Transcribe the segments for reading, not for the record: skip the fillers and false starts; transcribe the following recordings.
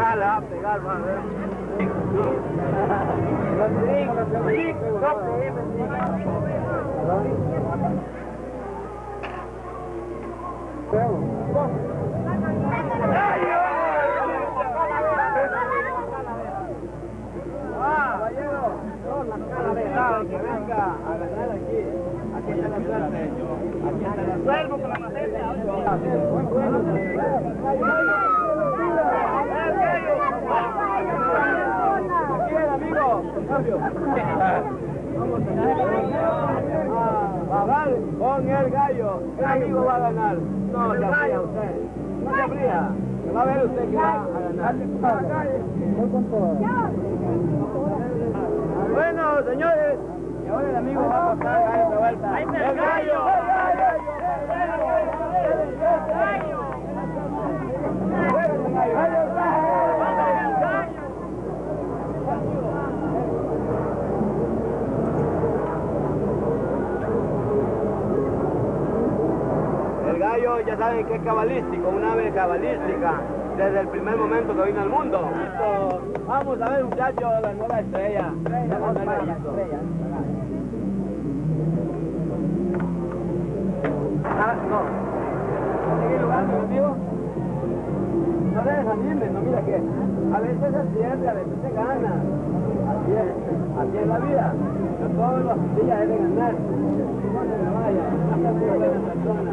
pegar, le va a pegar, va a ver. Que venga a ganar aquí. Aquí está la suerte. Aquí está la suerte. Con la maceta. Aquí el amigo. Cambio. Vamos con el gallo. ¿Qué amigo va a ganar? No se fría usted. No se fría. Va a ver usted que va a ganar. Bueno, señores, y ahora el amigo va a pasar a esta vuelta. ¡El gallo! El gallo ya saben que es cabalístico, una ave cabalística, desde el primer momento que vino al mundo. Vamos a ver, muchachos, la nueva estrella. Vamos a ver no. ¿Sigue jugando, amigo? No se desanime, no, mira que a veces se pierde, a veces se gana. Así es la vida. No todos los días deben ganar. No se me vaya, hasta muy buena persona.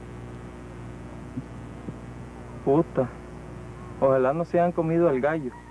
Puta, ojalá no se hayan comido al gallo.